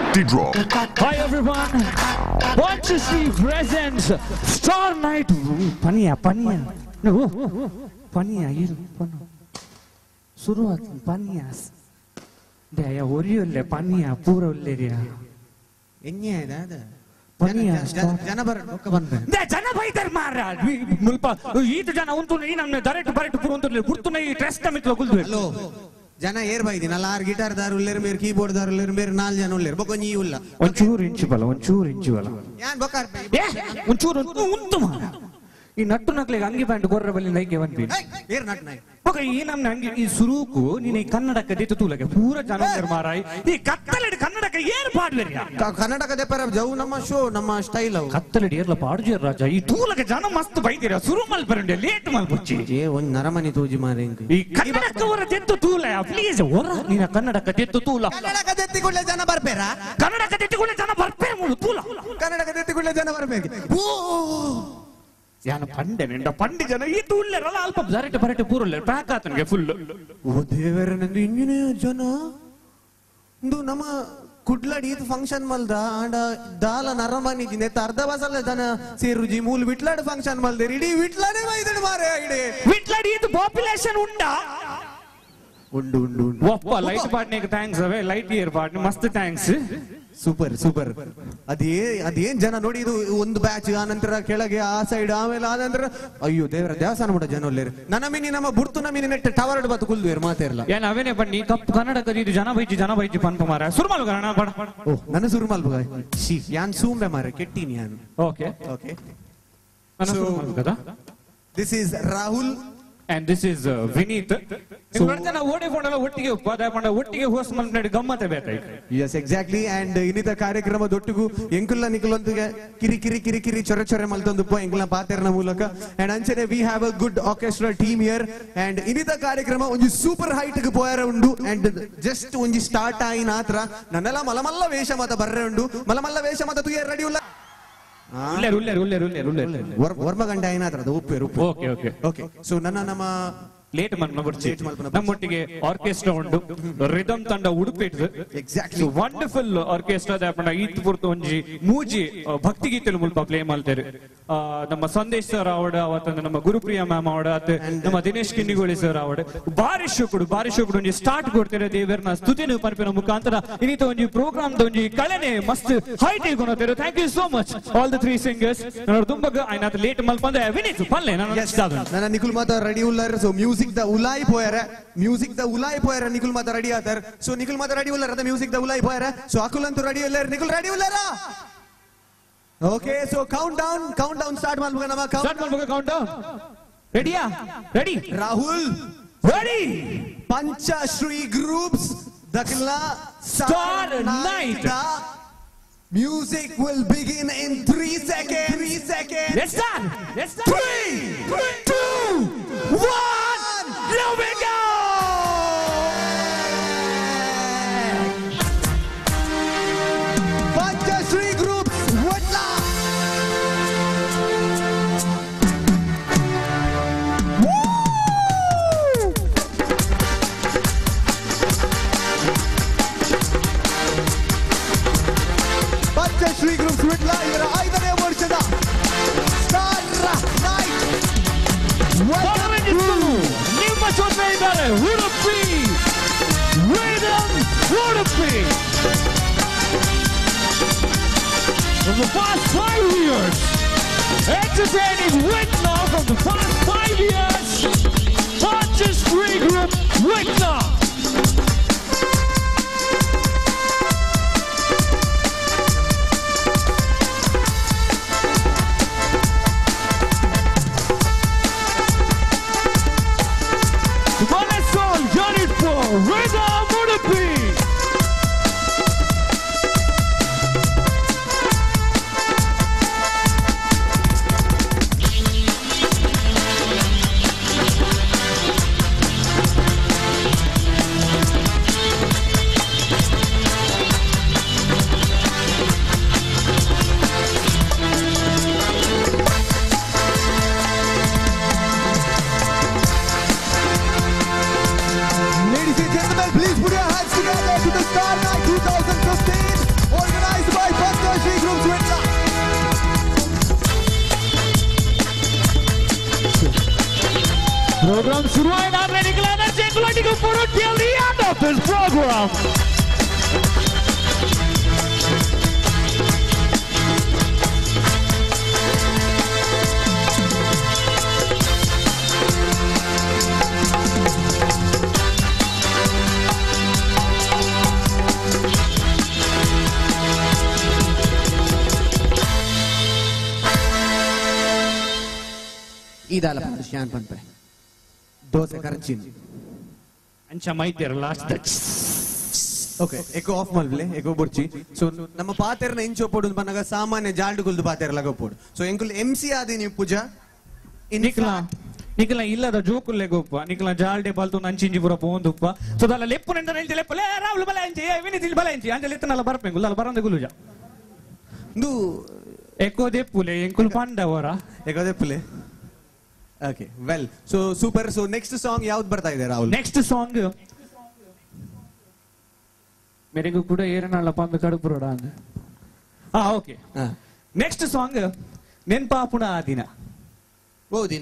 D-Drop. Hi everyone. Want to see presents? Star Night. Paniya. No. Paniya. Suruat paniyas. Daya oriyolle paniya pura ulleriya. Enya dada. Paniya. Jana banbe. De jana baitar marra. Mulpa. Itu jana untu nee namne direct pura untu gurtu nee trust mitlo guldu. Hello. ಜನ ಏರ್ ಬೈದಿ ನಲ್ಲ ಆರು guitar ದಾರು ಉಳ್ಳೇರು ಮೇರ್ keyboard ದಾರು ಉಳ್ಳೇರು ಮೇರ್ 4 ಜನ ಉಳ್ಳೇರು ಬೊಕ್ಕ ನೀ ಉಲ್ಲ ಒಂಚೂರು ಇಂಚು ಬಲ ಯಾನ್ ಬೊಕ್ಕ ಒಂಚೂರು ಉಂಟು ಮಾರ ಈ ನಟ್ಟು ನಕ್ಲೆಗೆ ಅಂಗಿ ಪ್ಯಾಂಟ್ ಗೊರ್ರ ಬಲ್ಲಿ ನೈಗೆ ಬಂದ್ಬಿ ಏರ್ ನಟ್ ನೈ ಬೊಕ್ಕ ಈ ನಮ್ನ ಅಂಗಿ ಈ ಸುರೂಕು ನೀನು ಈ ಕನ್ನಡಕ್ಕೆ ದಿತ್ತು ತೂಲಗೆ ಪೂರ ಜನ ಮಾರಾಯಿ ಈ ಕತ್ತಲೆಡಿ ಕನ್ನಡಕ್ಕೆ ಏರ್ ಪಾಡ್ವೆರಿಯ ಕನ್ನಡಕ ದೆಪ್ಪರ ಜವು ನಮ್ಮ ಶೋ ನಮ್ಮ ಸ್ಟೈಲ್ ಅವು ಕತ್ತಲೆಡಿ ಏರ್ಲ ಪಾಡ್ಜೇರ್ ರಾಜ ಈ ತೂಲಗೆ ಜನ ಮಸ್ತ್ ಬೈದಿರ ಸುರು ಮಲ್ಪರಂಡೆ ಲೇಟ್ ಮಲ್ಪುಚ್ಚಿ ಏ ಒಂದ್ ನರಮನಿ ತೂಜಿ ಮಾರೆ ಈ ಕನ್ನಡಕ್ಕೆ ಹೊರ ತೆತ್ತು ತೂಲ ಪ್ಲೀಸ್ ಹೊರ ನೀನ ಕನ್ನಡಕ್ಕೆ ತೆತ್ತು ತೂಲ ಕನ್ನಡಕ ದೆತ್ತಿಕೊಳ್ಳೆ ಜನ ಬರ್ಬೇರ ಕನ್ನಡಕ್ಕೆ ತೆತ್ತಿಕೊಳ್ಳೆ ಜನ ಬರ್ಪೇ ಮುಳು ತೂಲ ಕನ್ನಡಕ ದೆತ್ತಿಕೊಳ್ಳೆ ಜನ ಬರ್ಬೇಕು ಯಾನ ಪಂಡೆ ನಿಂಡ ಪಂಡಿ ಜನ ಈ ತೂಲ್ಲೆರಲ್ಲ ಅಲ್ಪ ಬರಟೆ ಪೂರಲ್ಲ ಪ್ಯಾಕ್ ಆತನಿಗೆ ಫುಲ್ ಓ ದೇವರ ನಂದು ಇಂಜಿನ ಜನ ಇಂದು ನಮ್ಮ ಕುಡ್ಲಡಿ ಇದು ಫಂಕ್ಷನ್ ಮಲ್ದ ಆಂಡ ದಾಲ ನರಮನಿ ಜಿನೆ ಅರ್ಧ ಬಸಲ್ಲ ಜನ ಸೇರುಜಿ ಮೂಲ ವಿಟ್ಲಾಡ್ ಫಂಕ್ಷನ್ ಮಲ್ದೆ ಇಡೀ ವಿಟ್ಲಾನೇ ಬೈದಳು ಮಾರೆ ಇಡೀ ವಿಟ್ಲಾಡಿ ಇದು ಪಾಪ್ಯುಲೇಷನ್ ಉಂಡಾ ಉಂಡು ಒಪ್ಪ ಲೈಟ್ ಪಾಟ್ನಿಗೆ ಥ್ಯಾಂಕ್ಸ್ ಅವೇ ಲೈಟ್ ಇಯರ್ ಪಾಟ್ನಿ ಮಸ್ತ್ ಥ್ಯಾಂಕ್ಸ್ ಸೂಪರ್ ಅದೇನ್ ಜನ ನೋಡಿ ಇದು ಒಂದು ಬ್ಯಾಚ್ ಆ ನಂತರ ಕೆಳಗೆ ಆ ಸೈಡ್ ಆಮೇಲೆ ಆ ನಂತರ ಅಯ್ಯೋ ದೇವರ ದೇವಸ್ಥಾನ ಬಿಡ ಜನ ಒಲ್ಲೇರು ನನ್ನ ಮಿನಿ ನಮ್ಮ ಬುಡ್ತು ನಮ್ಮಿನಿ ನೆಟ್ಟ ಟವರ್ಡ್ ಬತ್ತು ಕುಲ್ದುವೇರು ಮಾತೇರ್ಲ ಏನ್ ಅವೇನೆ ಬನ್ನಿ ಕಪ್ಪು ಕನ್ನಡ ಕದಿದು ಜನ ಬೈಜಿ ಪನ್ಪ ಮಾರ ಸುರ್ಮಲ್ ಗಣ ಬಡ ಓ ನನ್ನ ಸುರ್ಮಲ್ ಶಿ ಯಾನ್ ಸೂಂಬೆ ಮಾರ ಕೆಟ್ಟಿನಿ ಯಾನ್ okay so this is Rahul and this is Vineet. So ಒಟ್ಟಿಗೆ ಹೋಸ್ಟ್ ಮಾಡಿ ಗಮ್ಮತ್ತೆ ಬೇಕಾಯ್ತು. Yes, exactly. And ಇನ್ನಿತ ಕಾರ್ಯಕ್ರಮದೊಟ್ಟಿಗೂ ಎಂಕುಲ್ಲ ನಿಕುಲೊಂದಿಗೆ ಕಿರಿ ಚೊರೆ ಮಲ್ತೊಂದುಪ್ಪ ಎಂಕುಲ ಪಾತೆರ್ನ ಮೂಲಕ and ಅಂಚನೆ we have a good orchestra team here and ಇನ್ನಿತ ಕಾರ್ಯಕ್ರಮ ಒಂಜಿ ಸೂಪರ್ ಹೈಟ್ ಗೆ ಪೋಯರ ಉಂಡು and just ಒಂಜಿ ಸ್ಟಾರ್ಟ್ ಆಯಿನ ಆತ್ರ ನನ್ನೆಲ್ಲ ಮಲಮಲ್ಲ ವೇಷ ಮತ ಬರ್ರೆ ಉಂಡು ಮಲಮಲ್ಲ ವೇಷ ಮತ ತುಯೆ ರೆಡಿ ಉಲ್ಲ ವರ್ಮಗಂಡ ಏನಾದ್ರದ ಉಪ್ಪೇರು ಓಕೆ ಸೊ ನಮ್ಮ ಲೇಟ್ ನಮ್ಮೊಟ್ಟಿಗೆ ಆರ್ಕೆಸ್ಟ್ರಾ ಉಂಟು ರಿದಮ್ ತಂಡ ಉಡುಪಿಟ್ಟು ಎಕ್ಸಾಕ್ಟ್ಲಿ ವಂಡರ್ಫುಲ್ ಆರ್ಕೆಸ್ಟ್ರಾ ದಾಪಂಡ ಈತ್ ಪುರ್ತು ಒಂಜಿ ಮೂಜಿ ಭಕ್ತಿಗೀತೆಲು ಮುಲ್ಪ ಪ್ಲೇ ಮಾಡ್ತಾರೆ ನಮ್ಮ ಸಂದೇಶ್ ಸರ್ ಅವಡ ಅವತ್ತಂದ ನಮ್ಮ ಗುರುಪ್ರಿಯಾ ಮ್ಯಾಮ್ ಅವಡ ನಮ್ಮ ದಿನೇಶ್ ಕಿನ್ನಿಗೋಳಿ ಸರ್ ಅವಡ ಬಾರಿ ಶೋಕುಡು ಒಂಜಿ ಸ್ಟಾರ್ಟ್ ಕೊಡ್ತಾರೆ ದೇವರನ ಸ್ತುತಿನ ಪನ್ಪಿನ ಮುಖಾಂತರ ಇನ್ನಿತ ಒಂಜಿ ಪ್ರೋಗ್ರಾಮ್ ಒಂಜಿ ಕಳೆನೆ ಮಸ್ತ್ ಹೈಟ್ ಇಲ್ಕೊನೋತೇರು thank you so much all the 3 singers ನಾನು ತುಂಬಾ ಐನಾತ ಲೇಟ್ ಮಲ್ಪಂದೆ ವಿನೀತ್ ಪಲ್ಲೆ ನನ್ನ ನಿಖುಲ್ ಮಾತ ರೆಡಿ ಉಲ್ಲರ್ ಸೊ ಮ್ಯೂಸಿಕ್ ದ ಉಲಾಯಿ ಪೋಯರ ನಿಖುಲ್ ಮಾತ ರೆಡಿ ಆತರ ಸೊ ನಿಖುಲ್ ಮಾತ ರೆಡಿ ಉಲ್ಲರ್ ಅದ ಮ್ಯೂಸಿಕ್ ದ ಉಲಾಯಿ ಪೋಯರ ಸೊ ಅಕುಲ್ ಅಂತೂ ರೆಡಿ ಉಲ್ಲರ್ ನಿಖುಲ್ ರೆಡಿ ಉಲ್ಲರ okay so countdown start ಮಾಡ್ಬೇಕು ನಮ್ಮ countdown ready Rahul ready Panchashri groups ದಕ್ಲ Star Night music will begin in 3 seconds. Let's start. 3, 2, 1, here we go. Panchashri Groups, Vatla. Panchashri Groups, Vatla. ಇವರ 5ನೇ ವರ್ಷದ ಸ್ಟಾರ್ ನೈಟ್. ನಿಮ್ಮ ಜೊತೆ ಇದ್ದಾರೆ Udupi Udupi. From the past 5 years, entertaining Witna from the past 5 years, Panchashri Group Witna. Rhythm Udupi. Ladies and gentlemen, please put your hands together to the Star Night 2015. Program ಶುರು ಆಯ್ತಾದ್ರೆ ನಿಖಿಲ energy ಎಂಕುಲೊಟ್ಟಿಗೆ ಪೂರು till the end of this program. ಇದಲ್ಲ ಶಾನ್ ಪಂಪೆ ದೋಸೆ ಖರ್ಚಿನ ಅಂಚ ಮೈತಿರ ಲಾಸ್ಟ್ ಓಕೆ ಎಕೋ ಆಫ್ ಮಲ್ಬ್ಲೆ ಎಕೋ ಬುರ್ಚಿ ಸೊ ನಮ್ಮ ಪಾತೆರ್ನ ಇಂಚೋ ಪೋಡು ಬನ್ನಗ ಸಾಮಾನ್ಯ ಜಾಲ್ಡ್ ಗುಲ್ದು ಪಾತೆರ್ ಲಗ ಪೋಡು ಸೊ ಎಂಕುಲ್ ಎಂಸಿ ಆದಿ ನೀವು ಪೂಜಾ ನಿಖಿಲ ಇಲ್ಲದ ಜೋಕುಲ್ಲೆ ಗೊಪ್ಪ ನಿಖಿಲ ಜಾಲ್ಡೆ ಬಲ್ತು ನಂಚಿಂಜಿ ಪುರ ಪೋಂದುಪ್ಪ ಸೊ ದಲ್ಲ ಲೆಪ್ಪು ನೆಂದ ನೆಲ್ತಿ ಲೆಪ್ಪಲೆ ರಾವ್ಲು ಬಲ ಎಂಚಿ ವಿನಿತಿಲ್ ಬಲ ಎಂಚಿ ಅಂಜ ಲೆತ್ತನಲ್ಲ ಬರ್ಪೆಂಗುಲ್ಲ ಅಲ್ಲ ಬರಂದೆ ಗುಲುಜ ದು ಎಕೋ ದೆಪ್ಪುಲೆ ಎಂಕುಲ್ ಪಂಡವರ ಎಕೋ ದೆಪ್ಪುಲೆ okay well so super so next song ಯಾವ್ದು ಬರ್ತಾ ಇದೆ ರಾಹುಲ್ ನೆಕ್ಸ್ಟ್ ಸಾಂಗ್ ಮೇರೆಗೂ ಕೂಡ ಏರನಲ್ಲ ಪಂದು ಕಡುಪುರೋಡ ಅಂದ ಓಕೆ ನೆಕ್ಸ್ಟ್ ಸಾಂಗ್ ನೆನ್ಪಾಪುಣ ಆ ದಿನ ಓ ದಿನ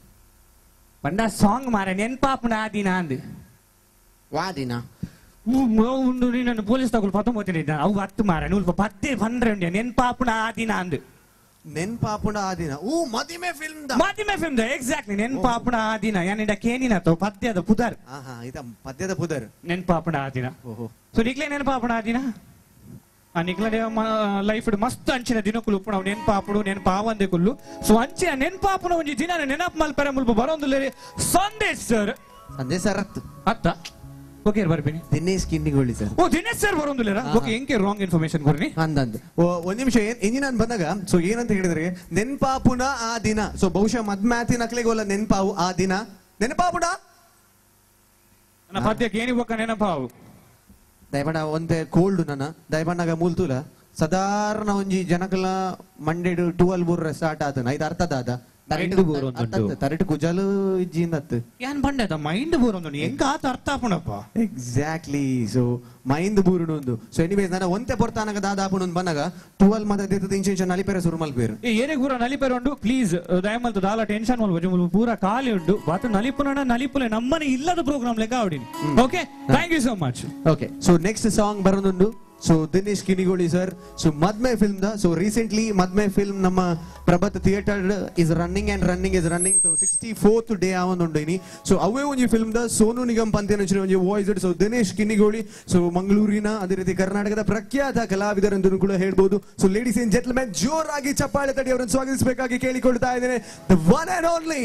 ಪಂಡ ಸಾಂಗ್ ಮಾರ ನೆನ್ಪಾಪುಣ ಆ ದಿನ ಅಂದ್ ವಾ ದಿನ ಉಂಡು ನೀನು ಪೊಲೀಸ್ ತಗೊಳ್ 19 ಅವು 10 ಮಾರ ನೂಲ್ಪ 10 12 ನೆನ್ಪಾಪುಣ ಆ ದಿನ ಅಂದ್ ನೆನ್ಪಾಪುಣ ಆ ದಿನ ಮದಿಮೆ ಫಿಲ್ಮ್ ಎಕ್ಸಾಕ್ಟ್ಲಿ ನೆನ್ಪಾಪುಣ ಆ ದಿನ ಏನಿಡ ಕೇನಿನತ್ತು ಪದ್ಯದ ಪುದರ್ ಇದ ಪದ್ಯದ ಪುದರ್ ನೆನ್ಪಾಪುಣ ಆ ದಿನ ಸೊ ನಿಕ್ಲೆ ನೆನ್ಪಾಪುಣ ಆ ದಿನ ಆ ನಿಕ್ಲೆ ಲೈಫ್ ಮಸ್ತ್ ಅಂಚಿನ ದಿನಕ್ಕೂ ಉಪ್ಪು ನಾವು ನೆನ್ಪಾಪುಡು ನೆನ್ಪಾವಂದೆ ಕುಲ್ಲು ಸೊ ಅಂಚಿನ ನೆನ್ಪಾಪುಣ ಒಂಜಿ ದಿನ ನೆನಪು ಮಲ್ಪರೆ ಮುಲ್ಪ ಬರೋಂದು ಸಂದೇಶ್ ಸರ್ ಅತ್ತ ಓಕೆ ಬರ್ತೀನಿ ದಿನೇಶ್ ಕಿನ್ನಿಗೋಳಿ ಸರ್ ದಿನೇಶ್ ಸರ್ ಬರೋಂದಿಲ್ಲ ಓಕೆ ಎಂಕೆ ರಾಂಗ್ ಇನ್ಫಾರ್ಮೇಶನ್ ಕೊಡ್ರಿ ಅಂದಂದು ಒಂದ್ ನಿಮಿಷ ನಾನು ಬಂದಾಗ ಸೊ ಏನಂತ ಹೇಳಿದ್ರೆ ನೆನ್ಪಾಪುಣ ಆ ದಿನ ಸೊ ಬಹುಶಃ ಮದ್ಮ್ಯಾತಿ ನಕ್ಲಿಗೋಲ್ಲ ನೆನ್ಪಾವು ಆ ದಿನ ನೆನಪಾಪುಣ ನನ್ನ ಪದ್ಯಕ್ಕೆ ಏನಿಬೇಕ ನೆನಪಾವು ದಯಬಣ್ಣ ಒಂದೇ ಕೋಲ್ಡ್ ನನ್ನ ದಯಬಣ್ಣಗ ಮೂಲ್ತುಲ ಸಾಧಾರಣ ಒಂಜಿ ಜನಕಲ ಮಂಡೆಡ್ 12 ಬೂರ್ರೆ ಸ್ಟಾರ್ಟ್ ಆತನ ಇದು ಅರ್ಥದಾದ ತರಟ್ ಕುಜಲು ಇಜ್ಜಿಂದತ್ತು ಏನ್ ಬಂಡದ ಮೈಂಡ್ ಬೂರೊಂದು ಎಂಕ ಆತ ಅರ್ಥ ಆಪುಣಪ್ಪ ಎಕ್ಸಾಕ್ಟ್ಲಿ ಸೊ ಮೈಂಡ್ ಬೂರುಣೊಂದು ಸೊ ಎನಿವೇಸ್ ನಾನು ಒಂತೆ ಪೊರ್ತಾನಗ ದಾದಾಪುಣ ಬನ್ನಗ 12 ಮದ ದೇತದ ಇಂಚೆಂಚ ನಲಿಪೆರೆ ಸುರು ಮಲ್ಪೇರು ಏನೇ ಪೂರ ನಲಿಪೆರೆ ಉಂಡು ಪ್ಲೀಸ್ ದಯಮಲ್ತು ದಾಲ ಟೆನ್ಷನ್ ಮಲ್ಪು ಪೂರ ಖಾಲಿ ಉಂಡು ಬಾತು ನಲಿಪುನ ನಲಿಪುಲೆ ನಮ್ಮನೆ ಇಲ್ಲದ ಪ್ರೋಗ್ರಾಮ್ ಲೆಕ್ಕ ಆವಡಿನಿ okay thank you so much okay so next song ಬರೋದುಂಡು so Dinesh Kinnigoli sir so Madme film ದ ಸೊ ರೀಸೆಂಟ್ಲಿ ಮದ್ಮೆ ಫಿಲ್ಮ್ ನಮ್ಮ Prabhat theatre is running so 64th day ಆವೊಂದುಂಡು ಇನಿ ಸೊ ಅವೇ ಒಂಜಿ ಫಿಲ್ಮ್ ದ ಸೋನು ನಿಗಮ್ ಪಂತೇನ ಒಂಜಿ voice so Dinesh Kinnigoli so ಮಂಗಳೂರಿನ ಅದೇ ರೀತಿ ಕರ್ನಾಟಕದ ಪ್ರಖ್ಯಾತ ಕಲಾವಿದರೆಂದು ಕೂಡ ಹೇಳ್ಬೋದು ಸೊ ಲೇಡೀಸ್ ಅಂಡ್ ಜೆಂಟಲ್ಮೆನ್ ಜೋರಾಗಿ ಚಪ್ಪಾಳೆ ತಟ್ಟಿ ಅವರನ್ನು ಸ್ವಾಗತಿಸಬೇಕಾಗಿ ಕೇಳಿಕೊಳ್ತಾ ಇದ್ದೇನೆ the one and only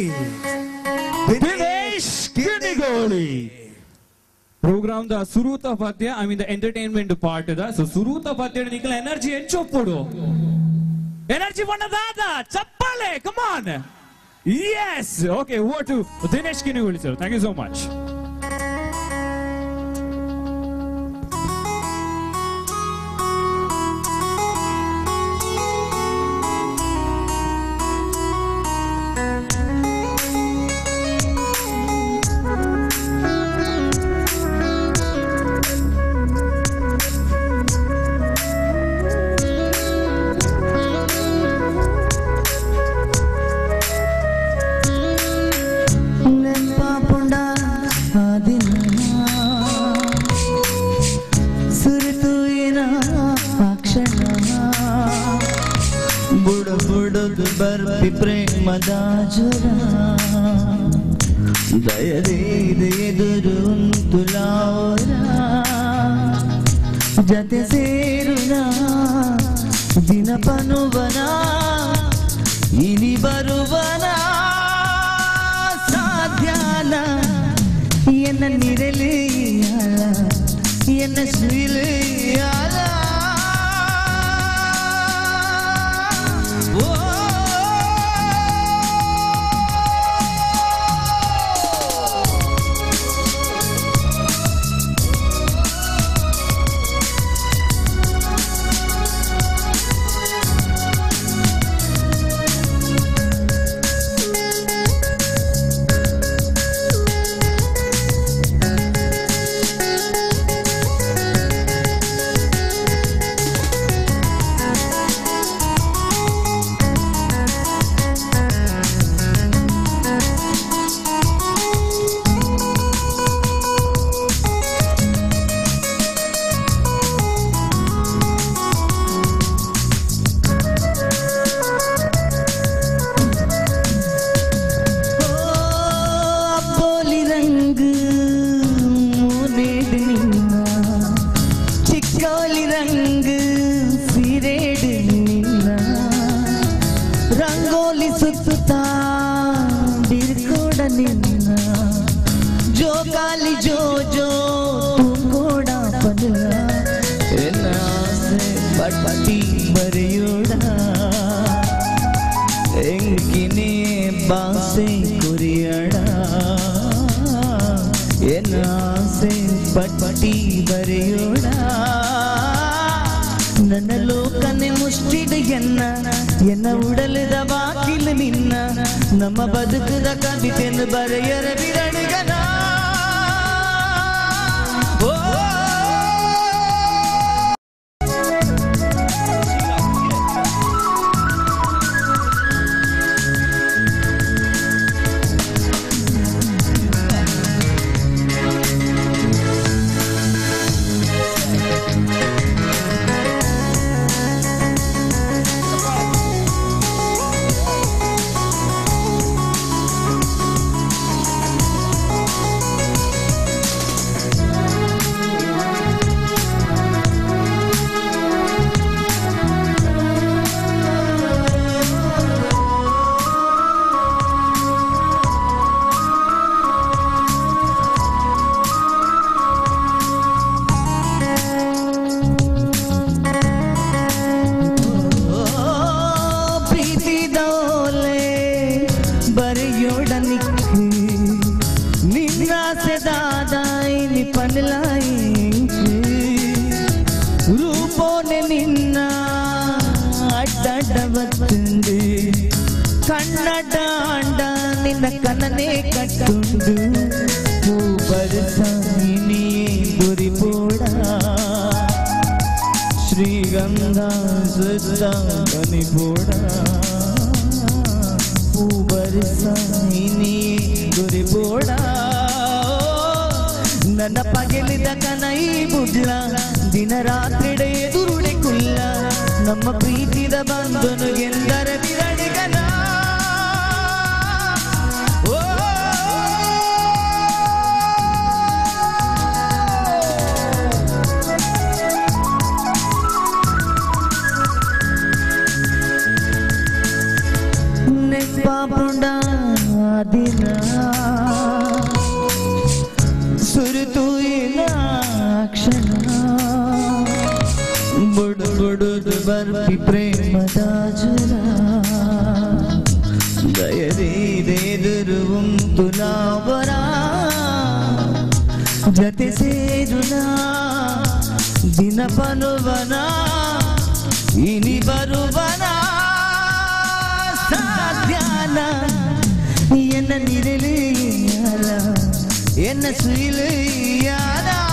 Dinesh Kinnigoli program ದ ಸುರೂತ ಪದ್ಯ I mean the entertainment part ದ ಸೊ ಸುರೂತ ಪದ್ಯ ನಿಖಿಲ ಎನರ್ಜಿ ಹೆಚ್ಚೊಪ್ಪುಡು ಎನರ್ಜಿ ಬಣ್ಣದಾದ ಚಪ್ಪಾಳೆ come on yes okay over to Dinesh Kinnigoli sir thank you so much ಬರ್ಪಿ ಪ್ರೇಮದ ಜ್ವರ ದಯದೇದೆ ಎದುರು ತುಲಾವರ ಜತೆ ಸೇರುನ ದಿನಪನುವನ ಇನಿ ಬರುವನ ಸಾಧ್ಯಾನ ಎನ್ನ ನಿರಲಿಯಾಲ ಎನ್ನ ಸುಯಿಲಿಯಾಲ ರಂಗೋಲಿ ರಂಗು ಸೀರೆಡು ನಿನ್ನ ರಂಗೋಲಿ ಸುತ್ತಾ ಬಿರ್ಕೋಡ ನಿನ್ನ ಜೋಕಾಲಿ ಜೋ ಜೋ ತುಂಗೋಡ ಪದಲ ಎನ್ನ ಆಸೆ ಪಟ್ಟಿ ಬರೆಯೋಡ ಎಂಕಿನೇ ಬಾಸೆ ಕುರಿಯಡ ಎನ್ನ ಆಸೆ ಪಟ್ಟಿ ಬರೆಯೋಡ ನನ್ನ ಲೋಕನೆ ಮುಷ್ಟಿದ ಎನ್ನ ಉಡಲದ ಬಾಕಿಲ ನಿನ್ನ ನಮ್ಮ ಬದುಕದ ಕವಿತೆಯನ್ನು ಬರೆಯರ ಬಿರಡುಗನ ರೂಪೋನೆ ನಿನ್ನ ಅಡ್ಡಡ್ಡವತ್ತುಂಡು ಕನ್ನಡ ಅಂಡ ನಿನ್ನ ಕನನೆ ಕಟ್ಟುಂಡು ಬರ್ಸಾನಿಯೇ ಬುರಿಪೋಡ ಶ್ರೀಗಂಧ ಸುತ್ತ ಬನಿಪೋಡ ಬರ್ಸಾನಿಯೇ ಬುರಿಪೋಡ ನನ್ನ ಪಗೆಲಿದ ಕನೈ ಬುಡ್ಲ ದಿನ ರಾತ್ರಿಡೆ ಎದುರುಡೆ ಕುಲ್ಲ ನಮ್ಮ ಪ್ರೀತಿದ ಬಂಧನು ಎಂದರ ಬಿರಡಿಗನ ನೆನಪಾಪುಂಡ ದಿನ ಸುರಿತು ಕ್ಷಣ ಬುಡು ಬುಡುದು ಬರ್ಪಿ ಪ್ರೇಮದ ಜುರ ದಯದೇದುರು ಉಂಟು ನಾವರ ಜತೆ ಸೇರುನ ದಿನ ಪನುವನ ಇನಿ ಬರುವನ ಸಾಧ್ಯಾನ ಎನ್ನ ನಿರಲಿ என்ன சுயிலையாதா